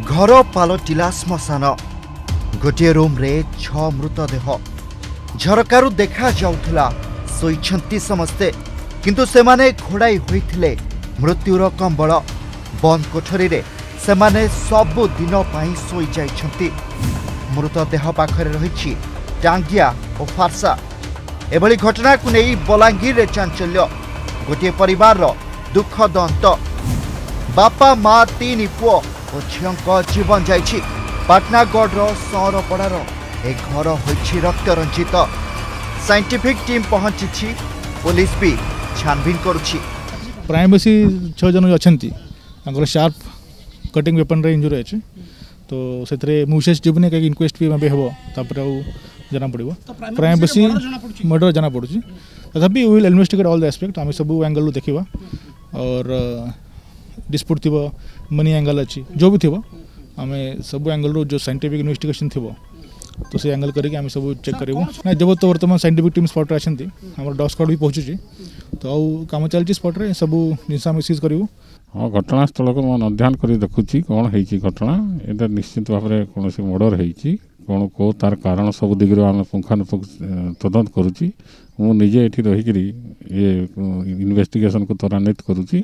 घर पालटिला श्मशान गोटे रूम रे 6 मृतदेह झरकारु देखा जाउथला सोईछंती समस्ते किंतु सेमाने घोड़ाई होइथिले मृत्युर कंबल बंद कोठरी रे सेमाने सबु दिन पाई सोई जाइछंती। मृतदेह पाखरे रहिछि टांगिया और फारसा। एभली घटना को नहीं बलांगीर रे चांचल्य गोटे परिवार रो दुखद अंत। बापा माँ 3 पुओ और झील जीवन जाइछि। पाटनागढ़ सहरपड़ार ए घर होइछि रक्त रंजित। साइंटिफिक टीम पहुंची पुलिस भी छानबीन करुछि। प्राइमेसी 6 जन अछंती शार्प कटिंग वेपन रे इंजुरी अछि तो सेतरे मुशेष जीवने के इनक्वेस्ट भी में हेबो तापर जना पड़िबो। प्राइमेसी मर्डर जना पड़ुछि तथापि we will investigate all the aspect. आम सब एंगल रू देखिबा और डिस्प्यूट थिबो मनी एंगल अछि जो भी थिबो आम सब एंगल रू जो साइंटिफिक इन्वेस्टिगेशन थिबो तो से एंगल करके आम सब चेक करिवो ना। जब तो वर्तमान साइंटिफिक टीम स्पॉट रे अछंती हमर डॉग स्क्वाड भी पहुंची तो आउ काम चलची स्पॉट रे सब जिनसा मिसिस करिवो। हाँ घटनास्थल को मैं अध्ययन कर देखुची कौन है घटना एटा निश्चित भाव में कौन मर्डर है कौन को तार कारण सब दिगरे आम पुंखानुपुंख तदंत करुची। मु निजे एठी रहिकरी ये इन्वेस्टिगेशन को त्वरान्वित करुची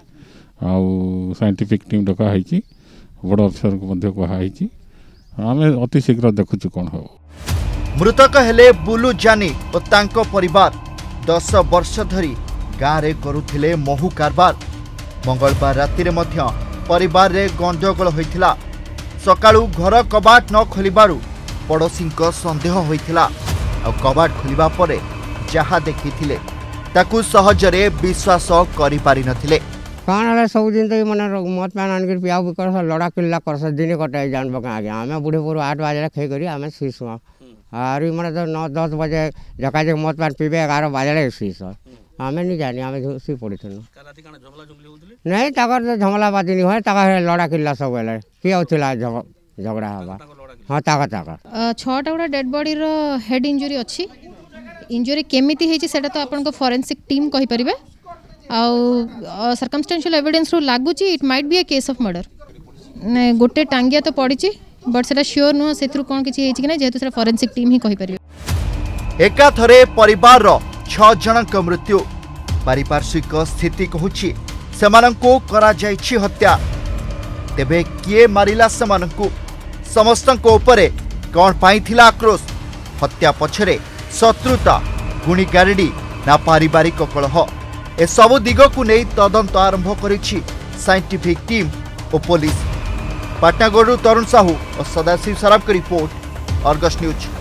आउ साइंटिफिक टीम डका है बड़ अफिसर को मध्य कहाई आम अति शीघ्र देखुची कौन हो। मृतक हेले बुलू जानी और तांको परिवार 10 वर्ष धरी गाँव रे करुथिले महू कारबार। मंगलवार राति रे मध्य परिवार रे गंडगोल होइथिला। सकाळू घर कबाट न खोलिबारु पड़ोसी संदेह होइथिला आ कबाट खोलिबा परे जहा देखिथिले ताकू सहजरे विश्वास करि पारि नथिले। कान सब दिन तो मन मत पान आन पिया कर लड़ा किल्ला कर दिन कटाई जान बका आगे आम बुढ़े पूर्व 8 बजे खे करी आम शीश और मैंने तो 9-10 बजे जका मत पान पीबे 11 बजे शीश आम नहीं जानी आम सी पड़ी नहीं ताकर तो झमला बात नहीं है लड़ा किल्ला सब बेले किए होता झगड़ा हवा। हाँ ताका ताका 6टा गुड़ा डेड बॉडी रो हेड इंजुरी अच्छी। इंजुरी केमिति हेची सेटा तो आपन को फोरेंसिक टीम कहि परिबे आउ सर्कमस्टेंशियल एविडेंस रो लागुची it might be a case of murder. ने गोटे टांगिया तो पड़ीची बट सेटा श्योर नुह सेथरु कोन किछि हेची कि नै जेतु सेटा फोरेंसिक टीम ही कहि परिबे। एका थरे परिवार रो 6 जनक मृत्यु। पारिपार्श्विक स्थिति कहूछि सेमानंको करा जाइछि हत्या। तेबे किए मारिला सेमानंको समस्तंको उपरे कोन पाइथिला आक्रोश। हत्या पछरे शत्रुता गुणी गारडी ना पारिवारिक कलह ए सबु दिग को नहीं तदंत आरंभ करिछि साइंटिफिक टीम और पुलिस। पाटनागढ़ तरुण साहू और सदाशिव सराफ की रिपोर्ट, अर्गस न्यूज।